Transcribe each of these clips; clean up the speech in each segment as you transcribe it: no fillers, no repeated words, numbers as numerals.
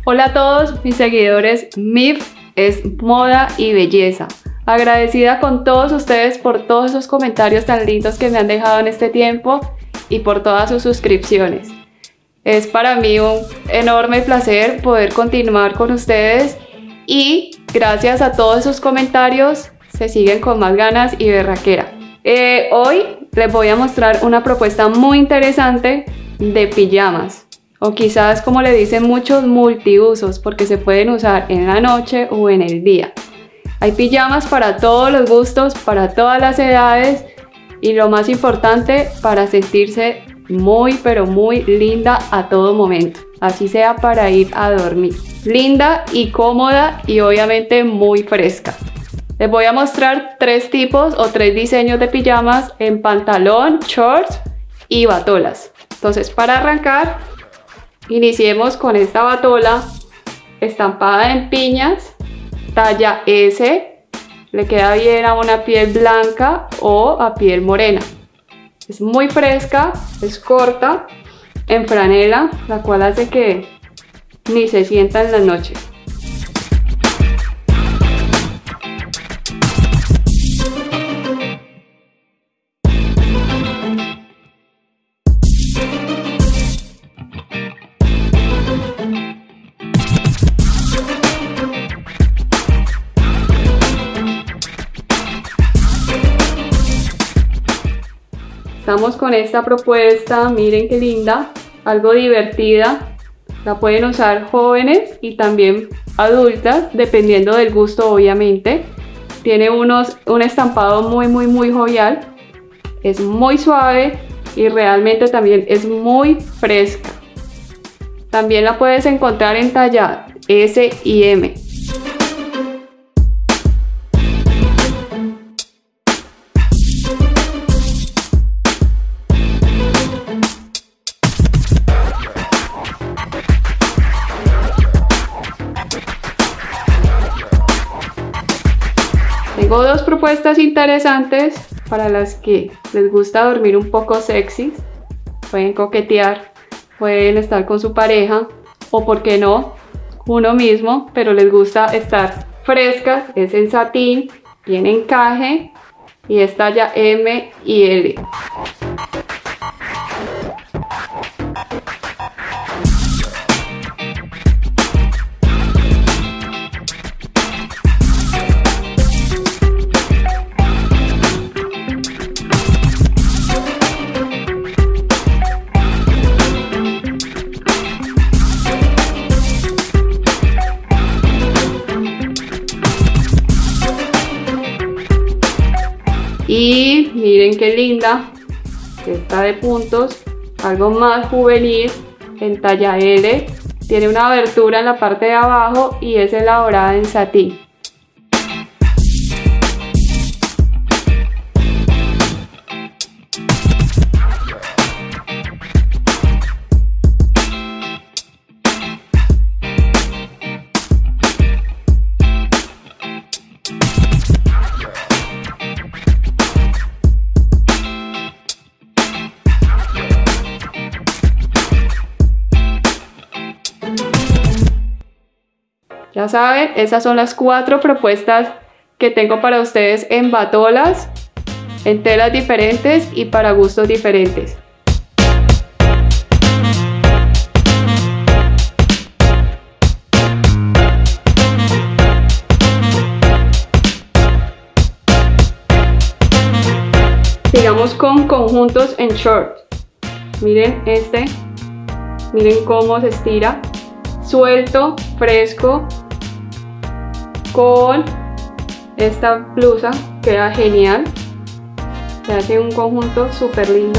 Hola a todos mis seguidores, MIF es moda y belleza. Agradecida con todos ustedes por todos esos comentarios tan lindos que me han dejado en este tiempo y por todas sus suscripciones. Es para mí un enorme placer poder continuar con ustedes y gracias a todos esos comentarios se siguen con más ganas y berraquera. Hoy les voy a mostrar una propuesta muy interesante de pijamas, o quizás como le dicen muchos, multiusos, porque se pueden usar en la noche o en el día. Hay pijamas para todos los gustos, para todas las edades y lo más importante, para sentirse muy pero muy linda a todo momento, así sea para ir a dormir. Linda y cómoda y obviamente muy fresca. Les voy a mostrar tres tipos o tres diseños de pijamas en pantalón, shorts y batolas. Entonces, para arrancar, iniciemos con esta batola estampada en piñas, talla S, le queda bien a una piel blanca o a piel morena. Es muy fresca, es corta, en franela, la cual hace que ni se sienta en la noche. Estamos con esta propuesta, miren qué linda, algo divertida. La pueden usar jóvenes y también adultas, dependiendo del gusto obviamente. Tiene un estampado muy jovial, es muy suave y realmente también es muy fresca. También la puedes encontrar en talla S y M. Tengo dos propuestas interesantes para las que les gusta dormir un poco sexy. Pueden coquetear, pueden estar con su pareja o, por qué no, uno mismo, pero les gusta estar frescas. Es en satín, tiene encaje y es talla M y L. Y miren qué linda, esta de puntos, algo más juvenil, en talla L, tiene una abertura en la parte de abajo y es elaborada en satín. Ya saben, esas son las cuatro propuestas que tengo para ustedes en batolas, en telas diferentes y para gustos diferentes. Sigamos con conjuntos en short. Miren este, miren cómo se estira, suelto, fresco. Con esta blusa queda genial, se hace un conjunto súper lindo.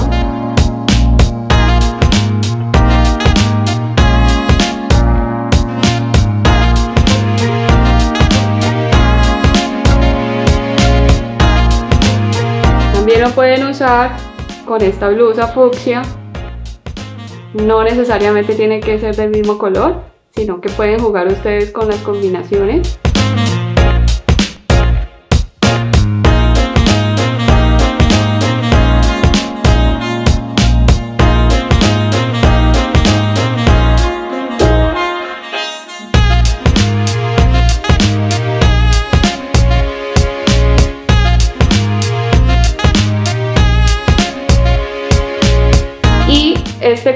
También lo pueden usar con esta blusa fucsia, no necesariamente tiene que ser del mismo color, sino que pueden jugar ustedes con las combinaciones.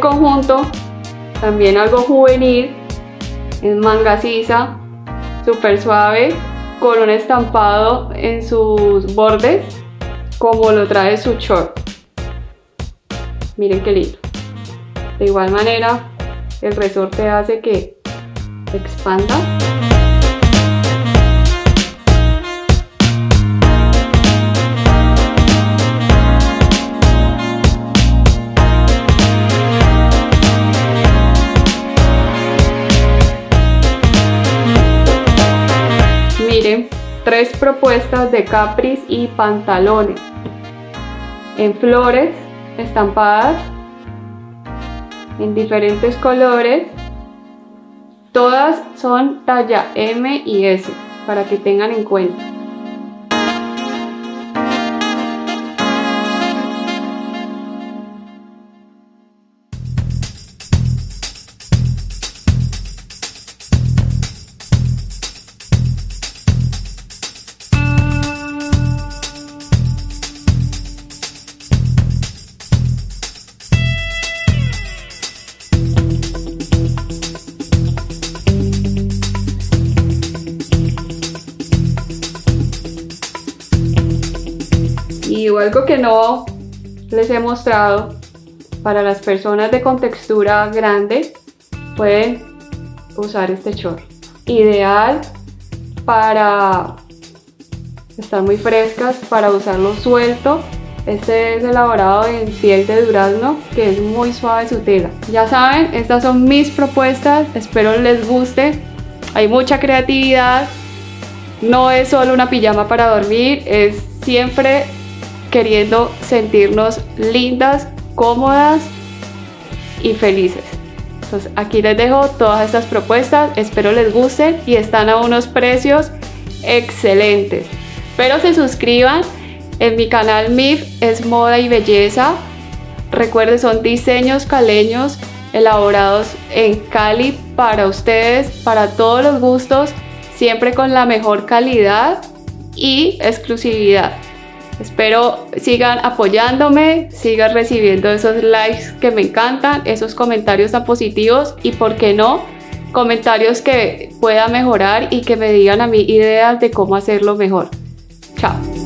conjunto, también algo juvenil, en manga sisa, súper suave, con un estampado en sus bordes, como lo trae su short. Miren qué lindo. De igual manera, el resorte hace que se expanda. Miren, 3 propuestas de capris y pantalones en flores estampadas en diferentes colores. Todas son talla M y S, para que tengan en cuenta. Y algo que no les he mostrado, para las personas de contextura grande pueden usar este short, ideal para estar muy frescas, para usarlo suelto. Este es elaborado en piel de durazno, que es muy suave su tela. Ya saben, estas son mis propuestas, espero les guste. Hay mucha creatividad, no es solo una pijama para dormir, es siempre queriendo sentirnos lindas, cómodas y felices. Entonces aquí les dejo todas estas propuestas, espero les gusten y están a unos precios excelentes. Espero se suscriban en mi canal MIF es moda y belleza. Recuerden, son diseños caleños elaborados en Cali para ustedes, para todos los gustos, siempre con la mejor calidad y exclusividad. Espero sigan apoyándome, sigan recibiendo esos likes que me encantan, esos comentarios tan positivos y, por qué no, comentarios que pueda mejorar y que me digan a mí ideas de cómo hacerlo mejor. Chao.